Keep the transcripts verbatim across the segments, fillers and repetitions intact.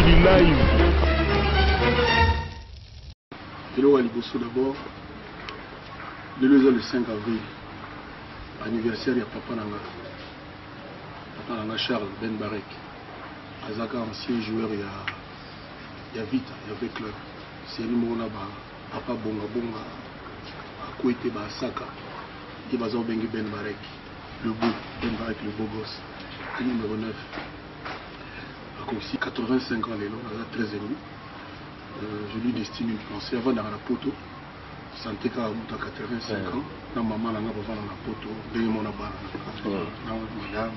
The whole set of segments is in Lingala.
Mokili live. Hello Aliboso d'abord. Le cinq avril, anniversaire de Papa Nanga. Papa Nanga Charles Ben Barek. Azaka ancien joueur il y a il y a Vita, il y avait club. C'est lui mon Papa Bonga Bonga. À Kouete Basaka. Il va Bengi Ben Barek. Le beau, Ben Barek le beau gosse. Le numéro neuf. À aussi quatre-vingt-cinq ans les longs, très ému. Je lui destine une pensée avant d'aller à la poteau. Santé qu'à quatre-vingt-cinq ans, na maman n'a pas la poto, deux mon abana, madame.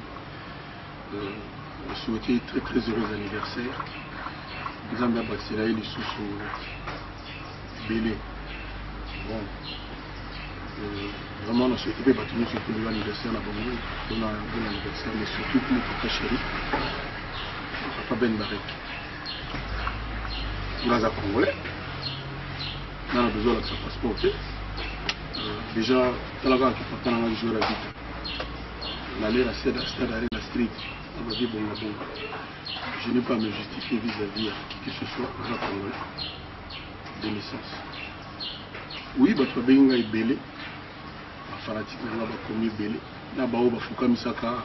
Je souhaitais très très heureux anniversaire. Nous avons bâti les sous Bélé. Bon, vraiment on a souhaité battre nous surtout l'anniversaire à Bongo. On a un bon anniversaire, mais surtout pour notre papa chéri, Papa Ben Barek. Nous avons congolais. On a besoin de sa passeport. Euh, déjà, dans la banque, papa n'a pas joué la vie. On allait à la stade, à la street. On va dire bon, bon. Je n'ai pas à me justifier vis-à-vis à qui que ce soit dans la Congolais de naissance. Oui, bah, tu as bien eu belé. La fanatique n'a pas connu belé. N'a pas eu Fouka Misaka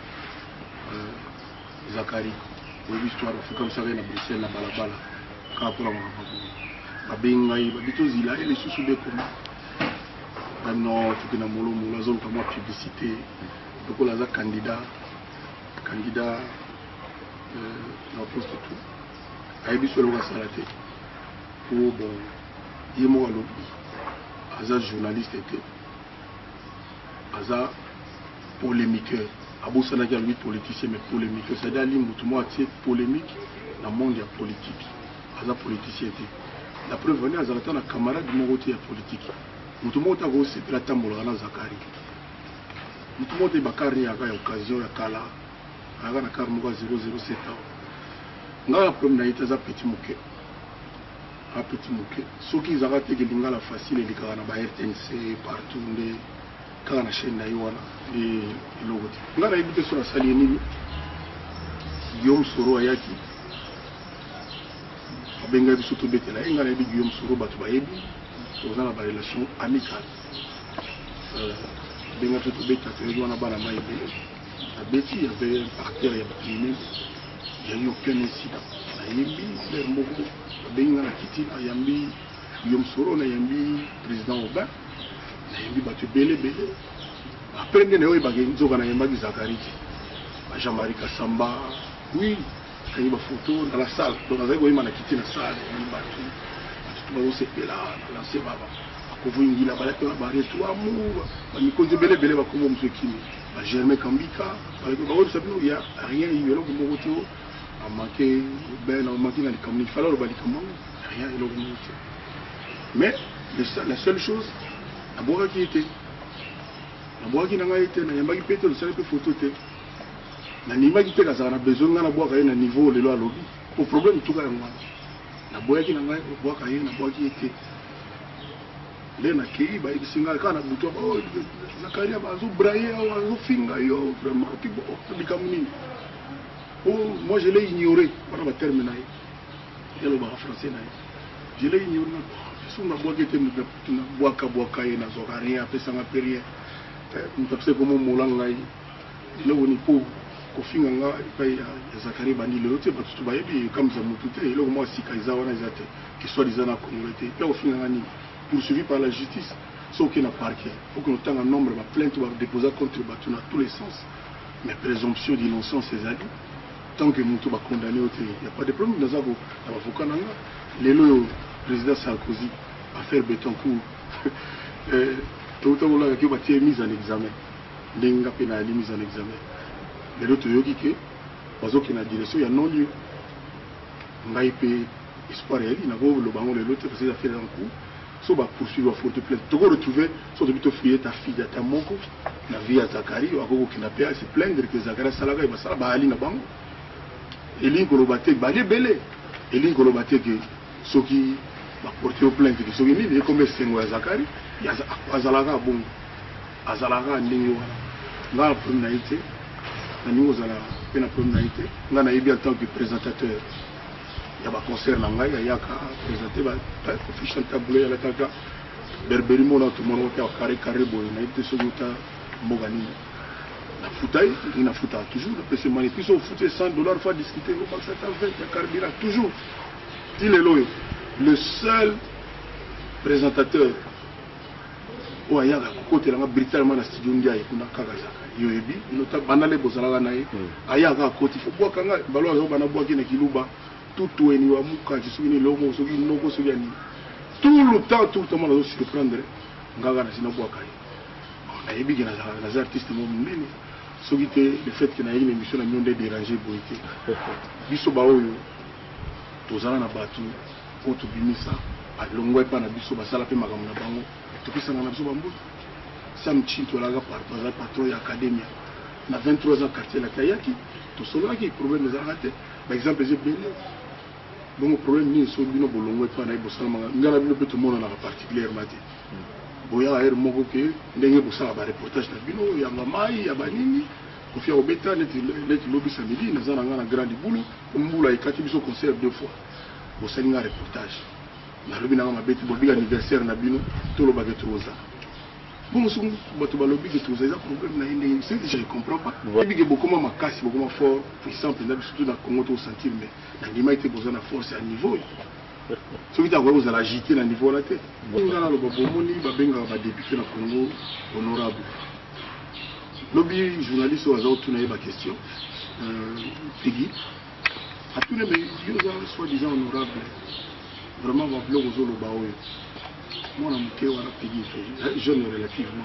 Zakari. Oui, l'histoire de Fouka Misaka na Bruxelles, na Balabala. Quand pour la Babengai, Babitozila et les sous-soudés comme maintenant, tout est dans mon lot, la zone comme moi, publicité, donc on a candidat, candidat, dans le poste tout. Aïbi sur le Rassalate, pour bon, il est mort à l'objet. Aza journaliste était, Aza polémiqueur. Abou Sanadia, lui, politicien, mais polémiqueur. C'est-à-dire, il y a une polémique dans le monde politique. Aza politicien était. La preuve venue à Zalatan, la camarade de mon côté politique. Nous tout le monde a aussi la tambour à Zakari. Nous tout le monde a Bakari à l'occasion, à Kala, à la Karmouga zéro zéro sept ans. Nous avons la première été à Petit Mouké. À Petit Mouké. Ceux qui ont raté que l'ingala la facile, les Karana, R T N C, partout, les Karana chaîne Naïwana, les logotypes. Nous avons habité sur la Salienini, Guillaume Soro Ayaki. Benga biso to betela inga na bigu yom suro batu bayebi toza na ba relation amicale euh benga to beta to yona bana mayebi na beti il y avait un partenaire ya privé il y a eu aucun incident na yebi le mboko benga na kiti na yambi yom suro na yambi président Obin na yambi batu belé belé après ngene oyi bagenzo kana yamba Zakari ba Jean-Marie Kassamba oui. Il y a des photos dans la salle. Donc, on a quitté la salle. On a fait là, on a lancé Baba. On a vu la balade, on a barré tout amour. On a dit belé belé, on a dit que Germain Kambika. Il n'y a rien, il y a a manqué, ben, on a manqué dans les communes. Il fallait le bali comment rien, il y a mais la seule chose, la boire qui était. La boire qui n'a pas été, il y a pas pété le seul photo. Na nima qui peka ça na besoin na bois na niveau le lobby au problème tout cas moi na bois qui na ngai bois kaye na bois qui était le na kei ba isinga kana buto oh na karia ba zo brailler ou zo finga yo vraiment qui bon bikamuni oh moi je l'ai ignoré para ba terminer et le ba français na je l'ai ignoré sur na bois qui était na bois ka bois kaye na zo rien après ça m'a péré on peut comment molanga le woni pour kofinga nga epai ya Zakari bandi lelo te batu bayebi comme ça mutu te eloko mwa sika eza wana eza te que soit disant na Congolais te pe kofinga nga ni poursuivi par la justice sauf que na parquet faut que nous tanga nombre ba plainte ba déposer contre batu na tous les sens mais présomption d'innocence ezali tant que mutu ba condamné te il y a pas de problème dans avo avocat nanga lelo président Sarkozy affaire Betancourt euh tout le monde a qui ba tie mise en examen ndenga pena mise en examen. Mais l'autre yogi que parce qu'il y a une direction il y a non lieu on a eu espoir il n'a pas le banc de l'autre parce qu'il a fait un coup so va poursuivre faut te plaindre tu vas retrouver so tu peux fouiller ta fille ta moko la vie à Zakari ou à quoi qu'il n'a pas se plaindre que Zakari salaga il va ça ba ali na bango eli kolobate ba les belé eli kolobate que ceux qui va porter au plainte que ceux qui ni comme sengo Zakari ya azalaga bon azalaga ndingo na première été. Nous avons la première été. Nous avons en tant que présentateur il y a un concert dans Ngaï, il y a présenté la fiche tableau, il y a la Berberi Mona, tout le monde qui a carré carré, il a été sur le Mogani. La foutaille, il a foutu toujours. Le P C Manifeste, au foot cent dollars, il faut discuter, il y a carburant, toujours. Il est là, le seul présentateur. Oh, il y a un côté Britannique dans studio India, il y a un Kagazaka. Yoebi, notamment les Bozalaga Naï, il y a un côté, il faut boire Kanga, Balo, il y a un bois qui est Kiluba, tout est Niwa Mouka, je suis venu l'homme, je suis venu l'homme, je suis venu. Tout le temps, tout le temps, on a surprendre. Ngaga na sina bois Kai. On a ébi que les artistes m'ont dit, ce qui était le fait qu'il y a une émission à nous déranger Boïté. Biso Baoyo, Tozala na Batu, contre Bimisa, à Longwe Pana Biso Basala Pe Magamuna Bango. Tout ça, on a besoin de Sam Chinto Laga par patron et académie. On a vingt-trois ans quartier la Kayaki. Tout cela qui est problème des arrêtés. Par exemple, j'ai bien. Donc, le problème, c'est que nous avons besoin de faire des choses. Nous avons besoin de tout le monde particulièrement. Nous avons besoin de faire des reportages. Nous avons besoin de faire des choses. Nous avons besoin de faire des choses. Nous avons besoin de faire des choses. Nous avons besoin de faire des concert deux fois. Nous avons besoin de reportage. Nous avons besoin de faire des anniversaires. Nous avons besoin de faire des choses. Bon, si vous avez un problème, je ne comprends pas. Il y a beaucoup de casse, beaucoup de fort, puissant, surtout dans le Congo, au sentir, mais dans l'image, il y a besoin de force à niveau. Ce qui est vous allez agiter à niveau de la tête. Vous avez un député dans le Congo honorable. Le journaliste a tourné la question. Peggy. A tourné, mais il y a soi-disant honorable. Vraiment, on va vouloir aux autres. Moi, je suis jeune relativement.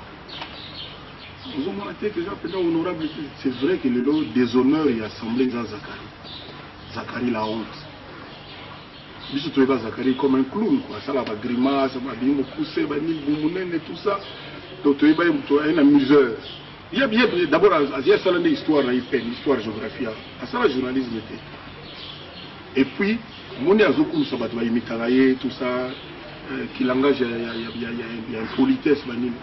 Nous avons été honorable. C'est vrai que le lot des honneurs est assemblé dans Zakari. Zakari la honte. Je suis trouvé Zakari comme un clown. Ça va grimace, ça va bien pousser, ça va bien tout ça. Donc, tu es un amuseur. Il y a bien, d'abord, il y a une histoire, une histoire géographique. Ça, le journalisme était. Et puis, mon azoku, ça va imiter tout ça. Qui langage, il y a une politesse.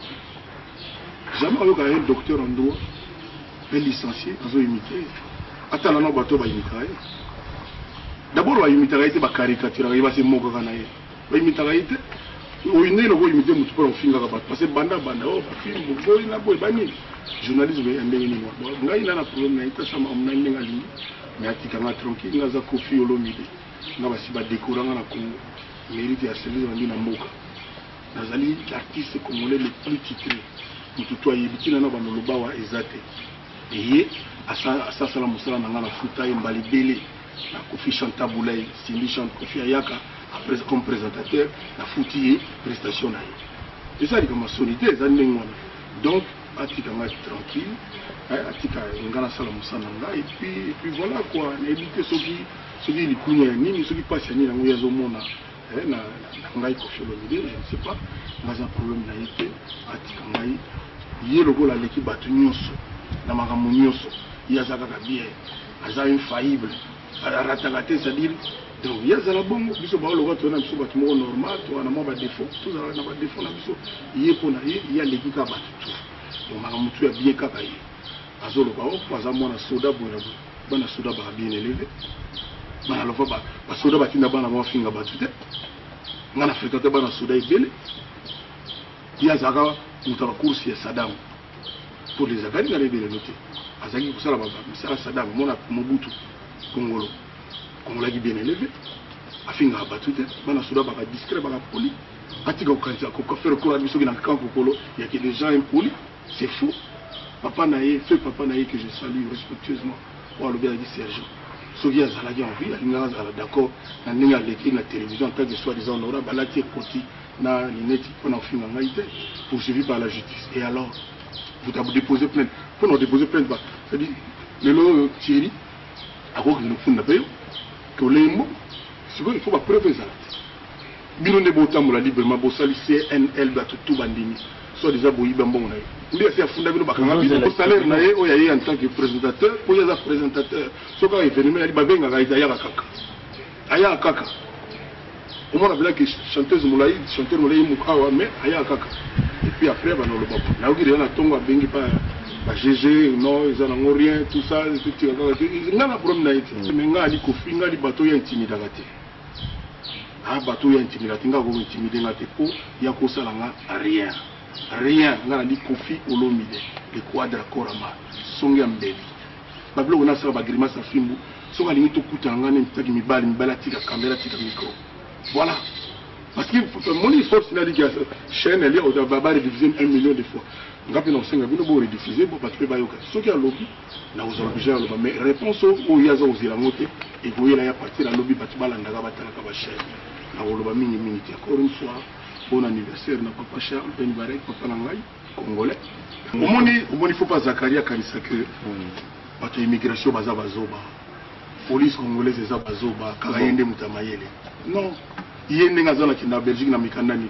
Jamais il y a un docteur en droit, un licencié, ils ont imité. Attends, non, bateau va imiter. D'abord, il va imiter, il va caricaturer, il va se moquer. Il va imiter. Il va imiter, il va imiter, parce que banda banda, oh, film, il va imiter. Journalisme, il y a un problème, il y a un problème, mais il y a un tranquille, il y a un coffee au lomide. Il y a un décorant à la Congo. Mérite à celui qui a Moka. Nazali, l'artiste congolais le plus titré. Pour tout toi, il y a un Lobawa Ezate. Et à ça, ça, la Moussala n'a pas foutu un balibélé. La Kofi Chanta Boulay, Cindy Chante Kofi Ayaka, comme présentateur, la foutu prestation. Et ça, c'est comme solitaire, ça n'est pas. Donc, Atika m'a tranquille, Atika Ngana Salamoussana, et puis voilà quoi, éviter ceux qui ceux qui les ceux qui passent à Nina Mouyazomona. Je ne sais pas, mais un problème n'a été à il y a le goal à l'équipe à Tunyoso, dans ma Ramonioso, il y a Zagaka bien, il y a infaillible, à la ratagate, c'est-à-dire, donc il y a Zalabon, il y a le retour d'un bâtiment normal, tu as un défaut, tout ça, un défaut, il y a pour il y a l'équipe à battre tout. Donc ma Ramontu a bien cacaillé. À Zolobao, par exemple, mon soda, bon soda bien élevé. Alors, le soda bâti n'a pas un finger battu. On a fréquenté le soda et belé. Il y a Zaga, nous avons course à Saddam. Pour les Zagari, il y a des notés. Azagi, pour ça, c'est Saddam, mon Mobutu, Congolo. Congolo est bien élevé. A finger battu, on a soda discret, on a poli. Atika, quand on fait le cours à Bissou, il y a des gens impolis. C'est faux. Papa Naïe, feu Papa Naïe que je salue respectueusement. Pour le bien dit Sergent. Ceux qui ont envie, ils sont d'accord, ils ont écrit la télévision en tant que soi-disant honorable, ils ont été côtés dans l'inétique poursuivi par la justice. Et alors, vous avez déposé plainte. Pour nous déposer plainte, c'est-à-dire, le lot Thierry, à quoi nous faisons payer, que les mots, il faut pas preuve ça. Bino ne botam la librement, bossali C N L, tout bandini. Soit déjà boyi bambon. Il y a funda bino bakanga bino salaire na ye oya ye en tant que présentateur, pour les présentateur. So quand il venu mais ba benga ga aya kaka. Aya kaka. Au moins la que chanteuse moulaï, chanteur moulaï mukawa mais aya kaka. Et puis après ba no lo babo. Na ogi na tongo bengi pa ba G G non, ils en ont rien tout ça, tout ça. Il y a un problème na été. Mais nga ali ko finga di bateau ya intimidation. ah bateau ya intimidé nga ko intimidé nga te po ya ko sala nga rien rien nga li Kofi Olomide le quadra korama songa mbeli bablo ona sala ba grimace sa fimbu songa lingi to kuta nga ne ntaki mibali mibala tika caméra tika micro voilà parce que mon histoire c'est la ligue chaîne elle est va ba rediffuser un million de fois ngapi na senga bino bo rediffuser bo bato ba yoka soki a lobby na aux obligés loba mais réponse au yaza aux ilamote et voyez ya partir à lobby bato balanda ka batala ka ba chaîne na loba mingi mingi encore une fois bon anniversaire na papa Charles Ben Barek papa nangai congolais au moni au moni faut pas Zakaria kanisa que bato immigration baza bazoba police congolaise eza bazoba kala yende mutamayele non yende ngazana ki na Belgique na mikandani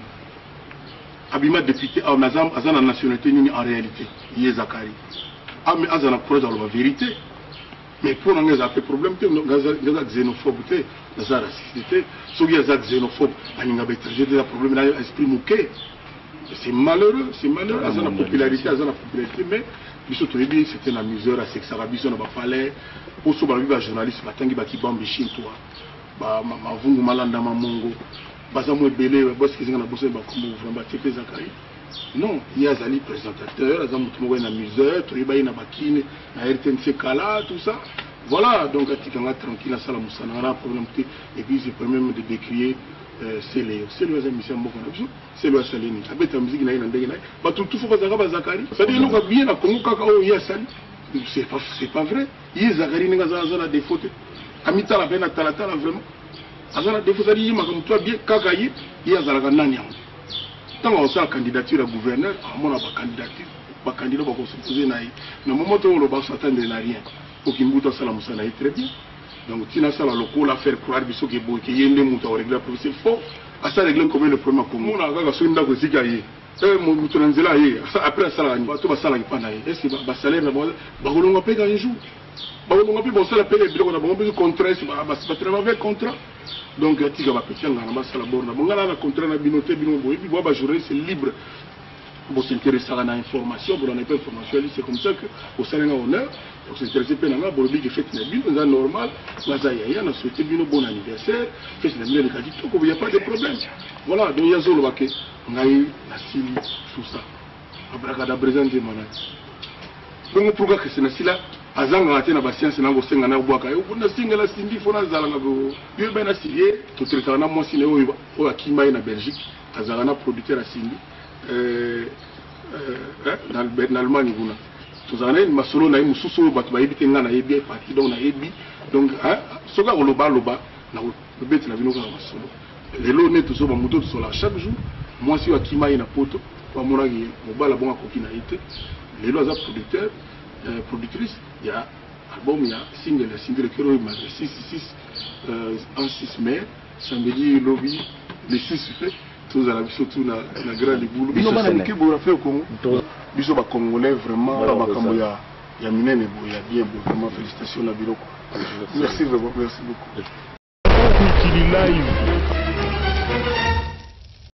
abima député a nazam azana nationalité nini en réalité yé Zakari ah mais azana projet dans la vérité mais pour nous ça fait problème te ngaza xénophobe te ngaza raciste so ngaza xénophobe aninga bétranger des problèmes là esprit mouké c'est malheureux c'est malheureux azana popularité azana popularité mais biso to yebi c'était un amuseur à sexe arabiso na ba palais pour so ba biba journaliste batangi ba kibambi chintwa ba mavungu malanda mamongo baza mo belé boss ki zinga na bosse ba comme vraiment teke Zakari non il y a Zali présentateur aza mutu mo na amuseur to yebi na bakine na R T N C kala tout ça voilà donc atikanga tranquille sala musana na problème te et puis je peux même de décrier c'est les c'est le mission moko na biso c'est le salini abeta musique na ina ndenge na ba tout tout faut bazaka ba Zakari ça dit loka bien na Congo kaka o ya sali c'est pas c'est pas vrai il Zakari ninga za za na défaut amita la bena talata la vraiment azana défaut ça dit maka mutu bien kaka yi il azalaka nani yango tant on sa candidature à gouverneur amona ba candidature ba candidat ba ko supposer na na moment où le ba s'attendre na rien pour qu'il mbuta sala musana est très bien donc tina sala loko la faire croire biso ke bo ke yende muta o régler problème c'est faux à ça régler comme le problème comme on a kaka so ndako zika yi eh mo mutu nzela yi après sala ni bato ba sala ki pana yi est-ce ba salaire na ba ba kolonga pega un jour ba kolonga pe bon sala pega biloko na bon besoin contrat ba ba travailler contrat donc atika ba petit ngana ba sala borna bon ngala na contrat na binoté bino bo bi ba journaliste c'est libre pour s'intéresser à l'information, pour n'en pas information, c'est comme ça que au sein d'un honneur, pour s'intéresser à l'honneur, pour le dire que fête n'est bien, normal, on a souhaité bien bon anniversaire, fête n'est bien, il n'y a pas de problème. Voilà, donc il y a Zolo Baké, on a eu la Syrie, tout ça. Abracadabra, des malades. Donc pourquoi que c'est là azanga ate na basianse nango senga na bwaka yo kuna singa la sindi fona zalanga go yo bena siye to traiter na mwasi ne oyo o akimba na Belgique azanga na producteur a sindi euh euh dans l'Allemagne kuna to zana ni masolo na mususu bato ba yebite nga na yebi parti donc na yebi donc hein soka ko loba loba na le bête na bino ka masolo lelo ne to so ba muto to so la chaque jour mwasi wa akimba na poto pa mona ki mobala bonga kokina ite lelo aza producteur Euh, productrice, il y a album, il y a single, le single qui est six six en six mai, samedi, lobby, le six fait, tous à la surtout la grande boulot. Ils ont fait pour faire au Congo. Ils ont fait Congolais vraiment, il y a Minen, il y a bien, vraiment félicitations à Biloko. Merci vraiment, merci beaucoup.